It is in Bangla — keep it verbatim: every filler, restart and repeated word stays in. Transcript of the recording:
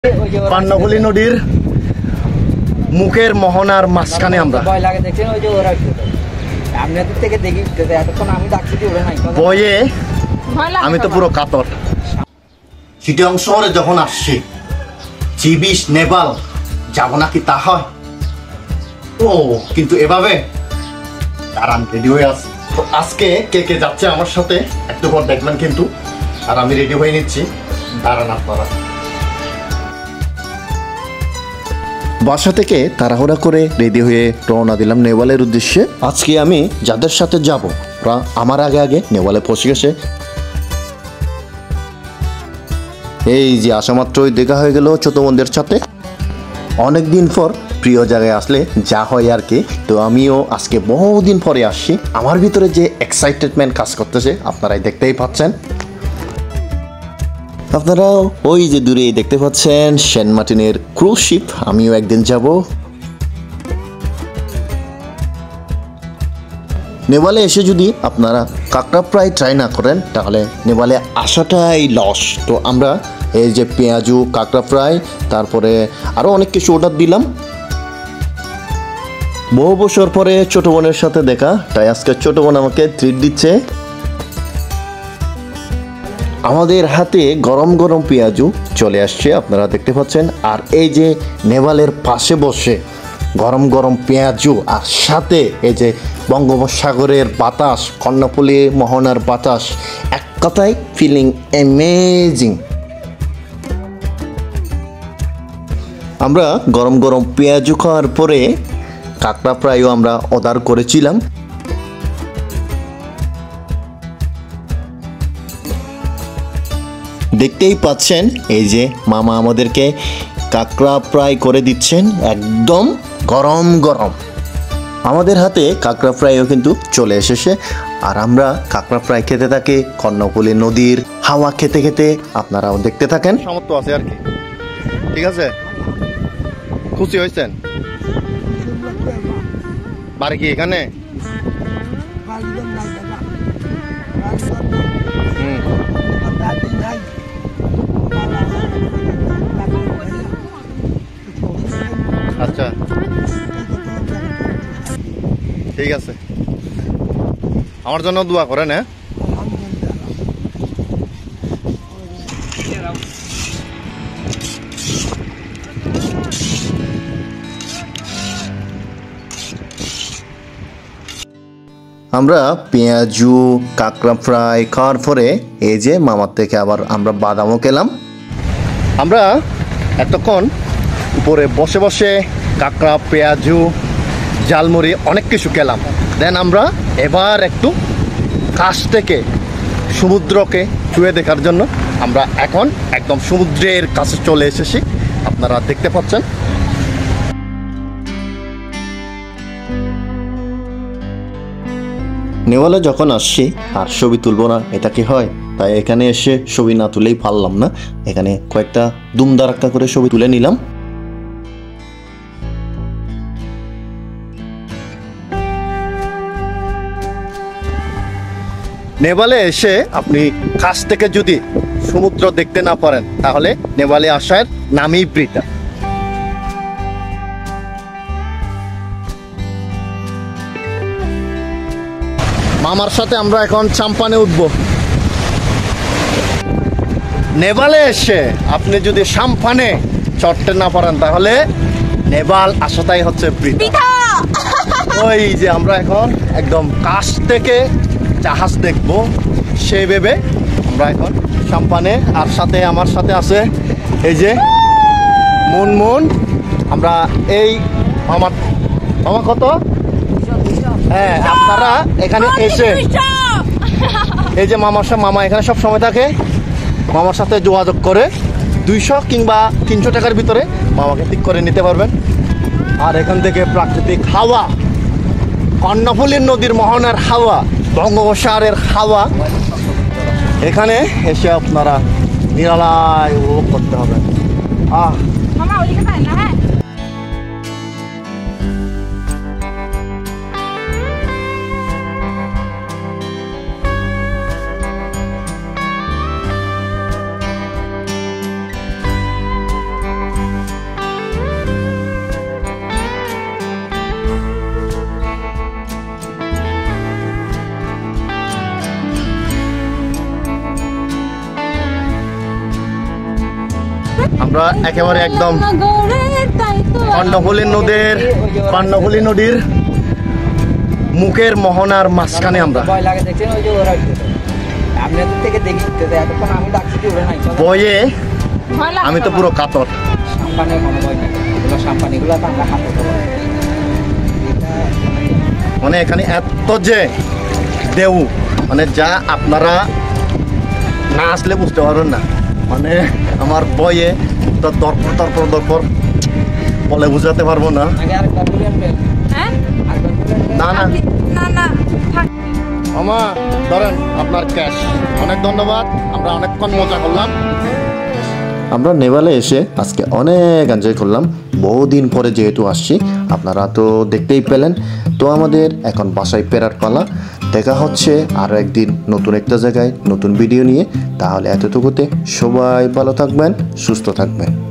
কর্ণফুলী নদীর মুখের মোহনার মাঝখানে আমরা বয়ে আমি তো পুরো কাতর। চিটাগং শহরে যখন আসছি জি বিশ নেপাল যাব নাকি তা হয়, ও কিন্তু এভাবে দাঁড়ান রেডি হয়ে আস। তো আজকে কে কে যাচ্ছে আমার সাথে একটু পর দেখবেন কিন্তু, আর আমি রেডি হয়ে নিচ্ছি, দাঁড়ান আপনারা। বাসা থেকে তাড়াহুড়া করে রেডি হয়ে রওনা দিলাম নেপালের উদ্দেশ্যে। আজকে আমি যাদের সাথে যাব ওরা আমার আগে আগে নেপালে পৌঁছে গেছে। এই যে আসা মাত্রই দেখা হয়ে গেল ছোট বোনদের সাথে। অনেকদিন পর প্রিয় জায়গায় আসলে যা হয় আর কি। তো আমিও আজকে বহুদিন পরে আসছি, আমার ভিতরে যে এক্সাইটেডমেন্ট কাজ করতেছে আপনারাই দেখতেই পাচ্ছেন। আপনারা ওই যে দূরে দেখতে পাচ্ছেন সেন্ট মার্টিনের ক্রুজ শিপ, আমিও একদিন যাব। নেপালে এসে যদি আপনারা কাঁকড়া ফ্রাই ট্রাই না করেন তাহলে নেপালে আসাটাই লস। তো আমরা এই যে পেঁয়াজু কাঁকড়া ফ্রাই, তারপরে আরও অনেক কিছু অর্ডার দিলাম। বহু বছর পরে ছোট বোনের সাথে দেখা, তাই আজকে ছোট বোন আমাকে ট্রিট দিচ্ছে। আমাদের হাতে গরম গরম পেঁয়াজু চলে আসছে, আপনারা দেখতে পাচ্ছেন। আর এই যে নেপালের পাশে বসে গরম গরম পেঁয়াজু, আর সাথে এই যে বঙ্গোপসাগরের বাতাস, কর্ণফুলী মোহনার বাতাস, এক কথায় ফিলিং অ্যামেজিং। আমরা গরম গরম পেঁয়াজু খাওয়ার পরে কাঁকড়া ফ্রাইও আমরা অর্ডার করেছিলাম। দেখতেই পাচ্ছেন এই যে মামা আমাদেরকে কাঁকড়া ফ্রাই করে দিচ্ছেন একদম গরম গরম। আমাদের হাতে কাঁকড়া ফ্রাইও কিন্তু চলে এসেছে, আর আমরা কাঁকড়া ফ্রাই খেতে থাকি কর্ণফুলী নদীর হাওয়া খেতে খেতে। আপনারাও দেখতে থাকেন। সামর্থ্য আছে আর কি, ঠিক আছে। খুশি হয়েছেন? বাড়ি কি এখানে? হুম, আচ্ছা ঠিক আছে, আমার জন্য দোয়া করেন। হ্যাঁ, আমরা পেঁয়াজু কাঁকড়া ফ্রাই খাওয়ার পরে এই যে মামার থেকে আবার আমরা বাদামও খেলাম। আমরা এতক্ষণ উপরে বসে বসে কাঁকড়া, পেঁয়াজু, ঝালমুড়ি অনেক কিছু খেলাম। দেন আমরা এবার একটু কাছ থেকে সমুদ্রকে ছুঁয়ে দেখার জন্য আমরা এখন একদম সমুদ্রের কাছে চলে এসেছি, আপনারা দেখতে পাচ্ছেন। নেপালে যখন আসছি আর ছবি তুলবো না এটা কি হয়, তাই এখানে এসে ছবি না তুলেই পারলাম না। এখানে কয়েকটা দুমদারাক্কা করে ছবি তুলে নিলাম। নেপালে এসে আপনি কাছ থেকে যদি সমুদ্র দেখতে না পারেন তাহলে নেপালে আসার নামই বৃথা। মামার সাথে আমরা এখন চাম্পানে উঠবো। নেপালে এসে আপনি যদি চাম্পানে চড়তে না পারেন তাহলে নেপাল আসাটাই হচ্ছে বৃথা। ওই যে আমরা এখন একদম কাছ থেকে জাহাজ দেখবো সেই ভেবে আমরা এখন চাম্পানে। আর সাথে আমার সাথে আছে এই যে মুনমুন। আমরা এই আমার মামা কত, হ্যাঁ আপনারা এখানে এসে এই যে মামার সাথে, মামা এখানে সব সময় থাকে, মামার সাথে যোগাযোগ করে দুইশো কিংবা তিনশো টাকার ভিতরে মামাকে ঠিক করে নিতে পারবেন। আর এখান থেকে প্রাকৃতিক হাওয়া, কর্ণফুলী নদীর মোহনার হাওয়া, বঙ্গোপসাগরের হাওয়া, এখানে এসে আপনারা নিরালায় উপভোগ করতে হবে। আহ আমরা একেবারে একদম কর্ণফুলী নদীর কর্ণফুলী নদীর মুখের মোহনার মাঝখানে আমরা বয়ে আমি তো পুরো কাতর। মানে এখানে এত যে ঢেউ, মানে যা আপনারা না আসলে বুঝতে পারবেন না। মানে আমার বয়ে তো দরপর দরপর দরপর বলে বুঝাতে পারবো না। না না না মামা ধরেন আপনার ক্যাশ। অনেক ধন্যবাদ, আমরা অনেকক্ষণ মজা করলাম। আমরা নেপালে এসে আজকে অনেক এনজয় করলাম। বহুদিন পরে যেহেতু আসছি, আপনারা তো দেখতেই পেলেন। তো আমাদের এখন বাসায় ফেরার পালা। দেখা হচ্ছে আরও একদিন নতুন একটা জায়গায় নতুন ভিডিও নিয়ে। তাহলে এতটুকুতে সবাই ভালো থাকবেন, সুস্থ থাকবেন।